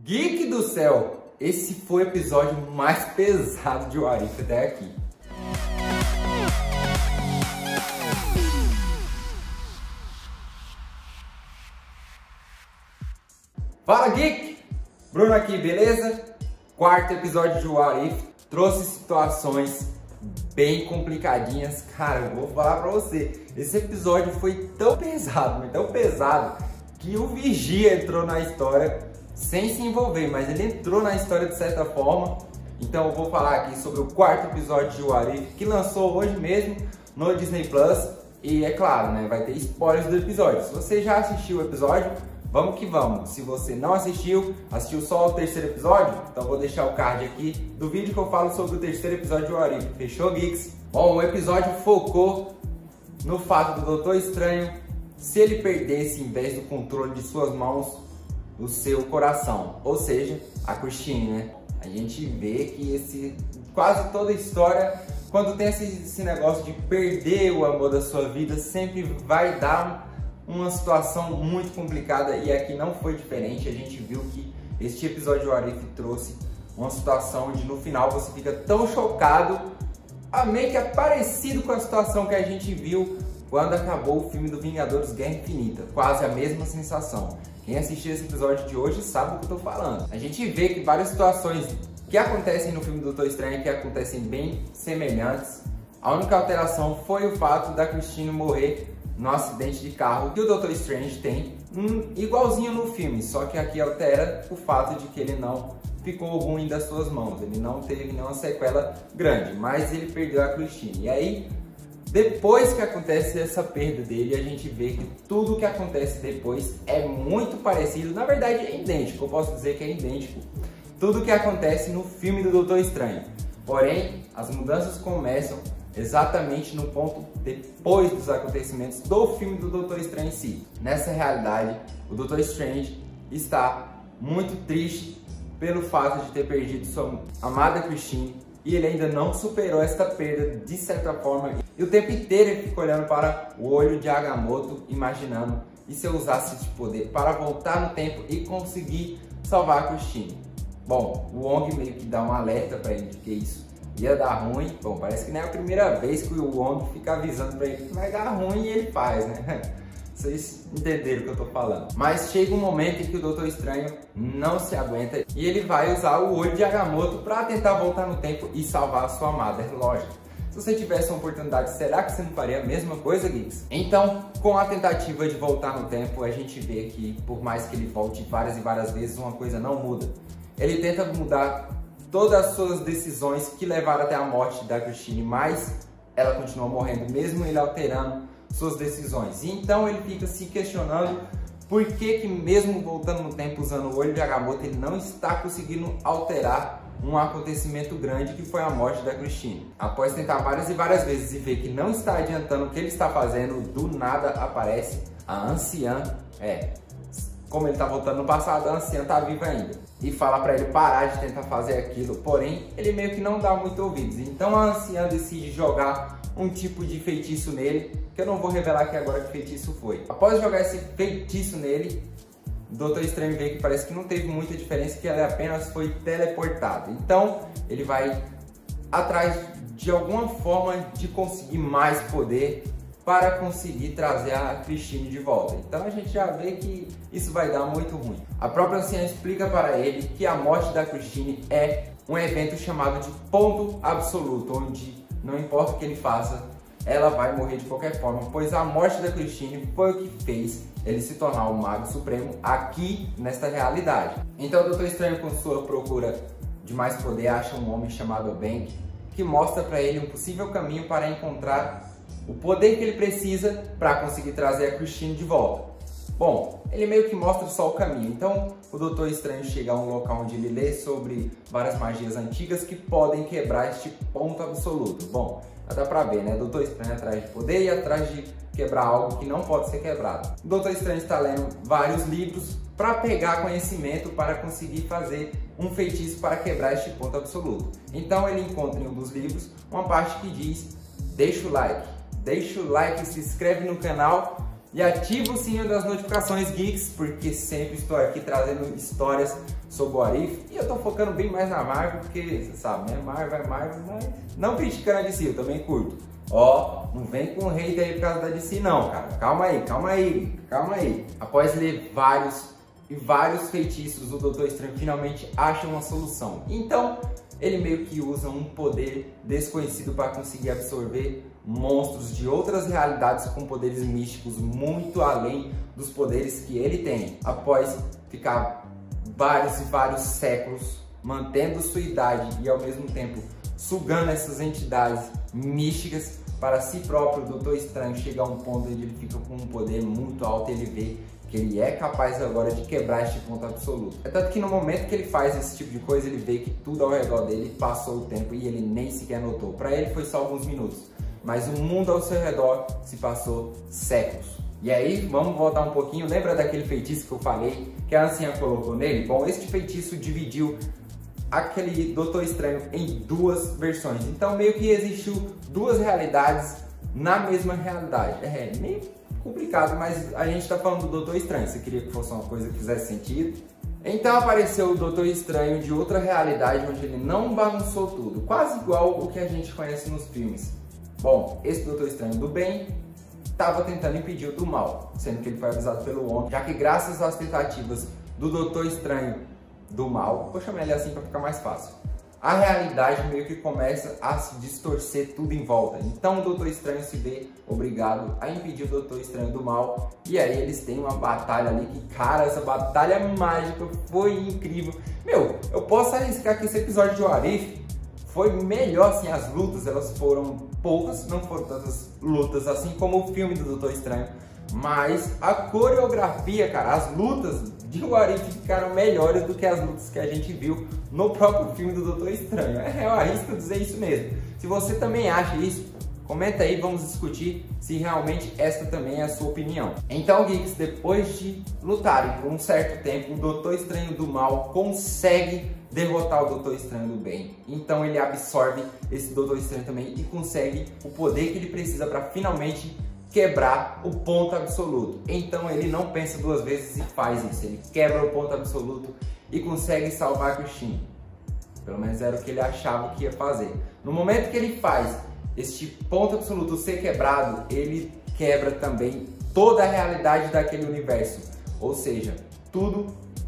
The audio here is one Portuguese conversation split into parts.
Geek do céu, esse foi o episódio mais pesado de What If até aqui. Fala Geek! Bruno aqui, beleza? Quarto episódio de What If, trouxe situações bem complicadinhas. Cara, eu vou falar pra você, esse episódio foi tão pesado, mas tão pesado, que o Vigia entrou na história sem se envolver, mas ele entrou na história de certa forma. Então eu vou falar aqui sobre o quarto episódio de What If, que lançou hoje mesmo no Disney Plus. E é claro, né, vai ter spoilers do episódio. Se você já assistiu o episódio, vamos que vamos. Se você não assistiu só o terceiro episódio, então vou deixar o card aqui do vídeo que eu falo sobre o terceiro episódio de What If. Fechou, Geeks? Bom, o episódio focou no fato do Doutor Estranho, se ele perdesse, em vez do controle de suas mãos, o seu coração, ou seja, a Christine, né? A gente vê que quase toda a história, quando tem esse negócio de perder o amor da sua vida, sempre vai dar uma situação muito complicada, e aqui não foi diferente. A gente viu que este episódio de What If trouxe uma situação onde no final você fica tão chocado, meio que é parecido com a situação que a gente viu quando acabou o filme do Vingadores Guerra Infinita, quase a mesma sensação. Quem assistiu esse episódio de hoje sabe o que eu tô falando. A gente vê que várias situações que acontecem no filme do Doutor Estranho, que acontecem bem semelhantes. A única alteração foi o fato da Christine morrer no acidente de carro que o Doutor Strange tem, igualzinho no filme, só que aqui altera o fato de que ele não ficou ruim das suas mãos, ele não teve nenhuma sequela grande, mas ele perdeu a Christine. E aí, depois que acontece essa perda dele, a gente vê que tudo que acontece depois é muito parecido, na verdade é idêntico, eu posso dizer que é idêntico tudo que acontece no filme do Doutor Estranho. Porém, as mudanças começam exatamente no ponto depois dos acontecimentos do filme do Doutor Estranho em si. Nessa realidade, o Doutor Strange está muito triste pelo fato de ter perdido sua amada Christine, e ele ainda não superou esta perda de certa forma. E o tempo inteiro ele fica olhando para o olho de Agamotto, imaginando, e se eu usasse esse poder para voltar no tempo e conseguir salvar a Christine? Bom, o Wong meio que dá um alerta para ele de que isso ia dar ruim. Bom, parece que não é a primeira vez que o Wong fica avisando para ele que vai dar ruim e ele faz, né? Vocês entenderam o que eu tô falando. Mas chega um momento em que o Doutor Estranho não se aguenta e ele vai usar o olho de Agamotto para tentar voltar no tempo e salvar a sua amada. É lógico. Se você tivesse uma oportunidade, será que você não faria a mesma coisa, Geeks? Então, com a tentativa de voltar no tempo, a gente vê que, por mais que ele volte várias e várias vezes, uma coisa não muda. Ele tenta mudar todas as suas decisões que levaram até a morte da Christine, mas ela continua morrendo, mesmo ele alterando suas decisões. E então ele fica se questionando por que mesmo voltando no tempo usando o olho de Agamotto, ele não está conseguindo alterar um acontecimento grande que foi a morte da Christine. Após tentar várias e várias vezes e ver que não está adiantando o que ele está fazendo, do nada aparece a anciã. Como ele está voltando no passado, a anciã está viva ainda e fala para ele parar de tentar fazer aquilo, porém ele meio que não dá muito ouvidos. Então a anciã decide jogar um tipo de feitiço nele, que eu não vou revelar aqui agora que feitiço foi. Após jogar esse feitiço nele, o Doutor Estranho vê que parece que não teve muita diferença, que ele apenas foi teleportado. Então ele vai atrás de alguma forma de conseguir mais poder para conseguir trazer a Christine de volta. Então a gente já vê que isso vai dar muito ruim. A própria anciã explica para ele que a morte da Christine é um evento chamado de ponto absoluto, onde não importa o que ele faça, ela vai morrer de qualquer forma, pois a morte da Christine foi o que fez ele se tornar o Mago Supremo aqui nesta realidade. Então o Doutor Estranho, com sua procura de mais poder, acha um homem chamado Bang, que mostra para ele um possível caminho para encontrar o poder que ele precisa para conseguir trazer a Christine de volta. Bom, ele meio que mostra só o caminho. Então o Doutor Estranho chega a um local onde ele lê sobre várias magias antigas que podem quebrar este ponto absoluto. Bom, dá pra ver, né? Doutor Estranho atrás de poder e atrás de quebrar algo que não pode ser quebrado. O Doutor Estranho está lendo vários livros para pegar conhecimento para conseguir fazer um feitiço para quebrar este ponto absoluto. Então ele encontra em um dos livros uma parte que diz: deixa o like, se inscreve no canal e ativa o sininho das notificações, geeks, porque sempre estou aqui trazendo histórias sobre o What If. E eu tô focando bem mais na Marvel, porque você sabe, né? Marvel é Marvel, mas não criticando a DC, eu também curto. Ó, não vem com hate aí por causa da DC não, cara. Calma aí. Após ler vários feitiços, o Doutor Estranho finalmente acha uma solução. Então, ele meio que usa um poder desconhecido para conseguir absorver monstros de outras realidades com poderes místicos muito além dos poderes que ele tem. Após ficar vários séculos mantendo sua idade e ao mesmo tempo sugando essas entidades místicas para si próprio, o Doutor Estranho chega a um ponto onde ele fica com um poder muito alto e ele vê que ele é capaz agora de quebrar este ponto absoluto. É tanto que no momento que ele faz esse tipo de coisa, ele vê que tudo ao redor dele passou o tempo e ele nem sequer notou. Para ele foi só alguns minutos, mas o mundo ao seu redor se passou séculos. E aí, vamos voltar um pouquinho, lembra daquele feitiço que eu falei, que a anciã colocou nele? Bom, este feitiço dividiu aquele Doutor Estranho em duas versões. Então meio que existiu duas realidades na mesma realidade. É meio complicado, mas a gente tá falando do Doutor Estranho. Você queria que fosse uma coisa que fizesse sentido? Então apareceu o Doutor Estranho de outra realidade, onde ele não bagunçou tudo, quase igual o que a gente conhece nos filmes. Bom, esse Doutor Estranho do bem estava tentando impedir o do mal, sendo que ele foi avisado pelo homem, já que graças às tentativas do Doutor Estranho do mal, vou chamar ele assim para ficar mais fácil, a realidade meio que começa a se distorcer tudo em volta. Então o Doutor Estranho se vê obrigado a impedir o Doutor Estranho do mal. E aí eles têm uma batalha ali que, cara, essa batalha mágica foi incrível. Meu, eu posso arriscar que esse episódio de What If foi melhor, assim, as lutas, elas foram poucas, não foram tantas lutas assim como o filme do Doutor Estranho. Mas a coreografia, cara, as lutas de What If ficaram melhores do que as lutas que a gente viu no próprio filme do Doutor Estranho. Eu arrisco dizer isso mesmo. Se você também acha isso, comenta aí, vamos discutir se realmente esta também é a sua opinião. Então, geeks, depois de lutarem por um certo tempo, o Doutor Estranho do mal consegue derrotar o Doutor Estranho do bem. Então ele absorve esse Doutor Estranho também e consegue o poder que ele precisa para finalmente quebrar o ponto absoluto. Então ele não pensa duas vezes e faz isso. Ele quebra o ponto absoluto e consegue salvar a Christine. Pelo menos era o que ele achava que ia fazer. No momento que ele faz este ponto absoluto ser quebrado, ele quebra também toda a realidade daquele universo. Ou seja, tudo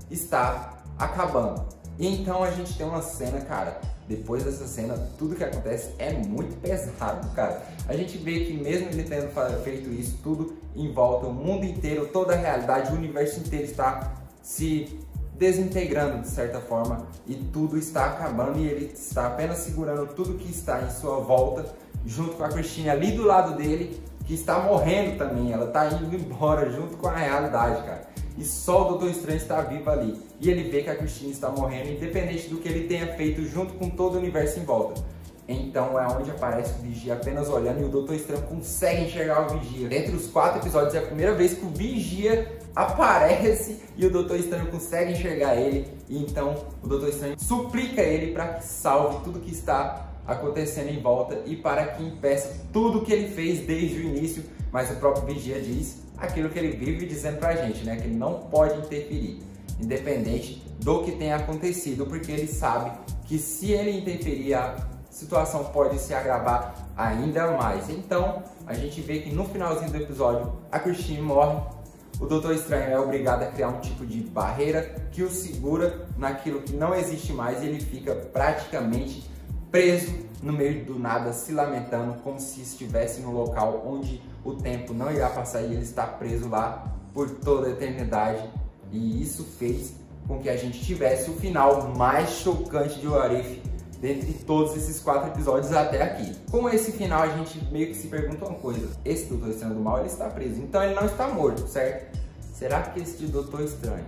está acabando. E então a gente tem uma cena, cara, depois dessa cena, tudo que acontece é muito pesado, cara. A gente vê que mesmo ele tendo feito isso, tudo em volta, o mundo inteiro, toda a realidade, o universo inteiro está se desintegrando de certa forma e tudo está acabando e ele está apenas segurando tudo que está em sua volta, junto com a Christine ali do lado dele, que está morrendo também. Ela está indo embora junto com a realidade, cara. E só o Doutor Estranho está vivo ali. E ele vê que a Christine está morrendo, independente do que ele tenha feito junto com todo o universo em volta. Então é onde aparece o Vigia apenas olhando e o Doutor Estranho consegue enxergar o Vigia. Dentre os 4 episódios é a primeira vez que o Vigia aparece e o Doutor Estranho consegue enxergar ele. E então o Doutor Estranho suplica ele para que salve tudo que está acontecendo em volta e para que impeça tudo que ele fez desde o início. Mas o próprio Vigia diz aquilo que ele vive dizendo pra gente, né? Que ele não pode interferir, independente do que tenha acontecido, porque ele sabe que se ele interferir, a situação pode se agravar ainda mais. Então, a gente vê que no finalzinho do episódio, a Christine morre, o Doutor Estranho é obrigado a criar um tipo de barreira que o segura naquilo que não existe mais e ele fica praticamente preso no meio do nada, se lamentando, como se estivesse no local onde o tempo não irá passar e ele está preso lá por toda a eternidade. E isso fez com que a gente tivesse o final mais chocante de What If dentre todos esses 4 episódios até aqui. Com esse final a gente meio que se pergunta uma coisa: esse Doutor Estranho do mal, ele está preso, então ele não está morto, certo? Será que esse Doutor Estranho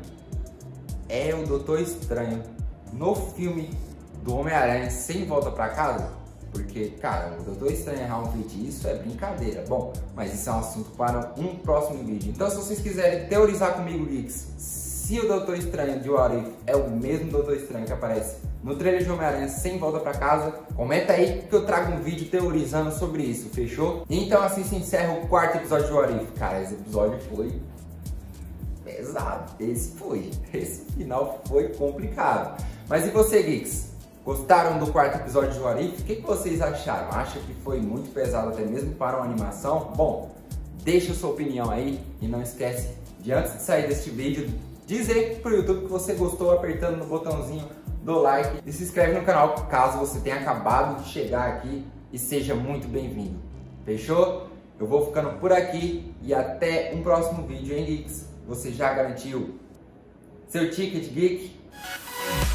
é o Doutor Estranho no filme do Homem-Aranha sem volta pra casa? Porque, cara, o Doutor Estranho errar um feitiço é brincadeira. Bom, mas isso é um assunto para um próximo vídeo. Então, se vocês quiserem teorizar comigo, geeks, se o Doutor Estranho de What If é o mesmo Doutor Estranho que aparece no trailer de Homem-Aranha Sem Volta Pra Casa. Comenta aí que eu trago um vídeo teorizando sobre isso, fechou? Então assim se encerra o 4º episódio de What If. Cara, esse episódio foi pesado, esse final foi complicado. Mas e você, geeks? Gostaram do 4º episódio de What If? O que vocês acharam? Acha que foi muito pesado até mesmo para uma animação? Bom, deixa a sua opinião aí e não esquece de, antes de sair deste vídeo, dizer pro YouTube que você gostou apertando no botãozinho do like e se inscreve no canal caso você tenha acabado de chegar aqui e seja muito bem-vindo. Fechou? Eu vou ficando por aqui e até um próximo vídeo, hein, geeks? Você já garantiu seu ticket geek?